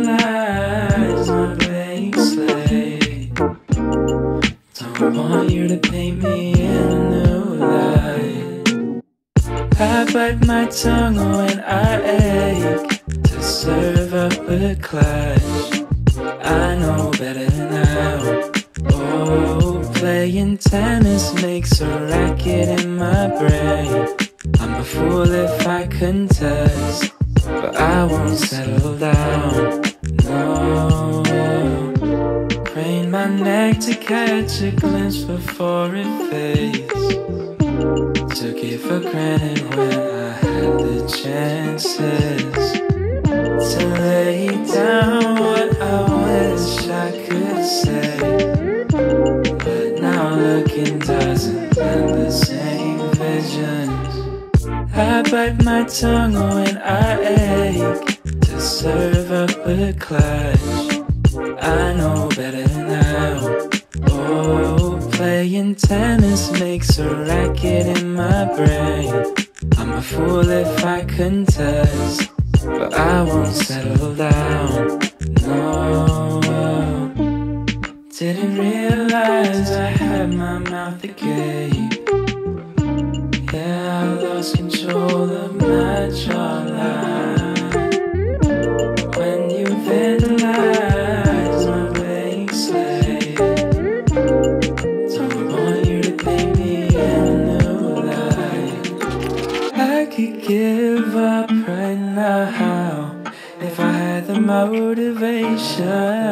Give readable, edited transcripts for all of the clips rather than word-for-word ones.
vandalize my blank slate. Don't want you to paint me in a new light. I bite my tongue when I ache to serve up a clash. I know better now. Oh, playing tennis makes a racket in my brain. I'm a fool if I contest, but I won't settle down, no. Crane my neck to catch a glimpse before it fades. Took it for granted when I had the chances to lay down what I wish I could say. But now looking doesn't lend the same visions. I bite my tongue when I ache to serve up a clash. I know better now. Oh, playing tennis makes a racket in my brain. I'm a fool if I contest, but I won't settle down, no. Didn't realize I had my mouth agape. Yeah, I lost control of my jawline when you vandalized my blank slate. Don't want you to paint me in a new light. I could give up right now if I had the motivation.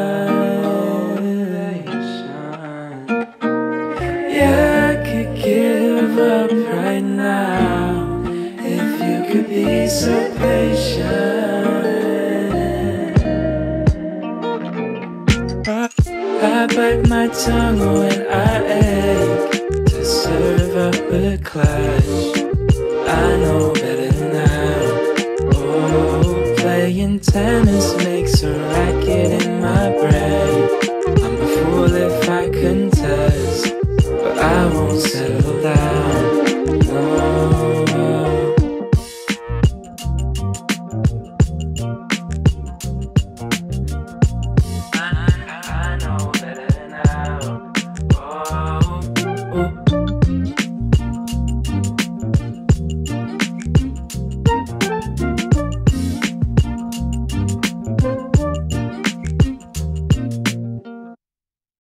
Yeah, I could give up right now if you could be so patient. I bite my tongue when I ache to serve up a clash. I know better now. Oh, playing tennis makes a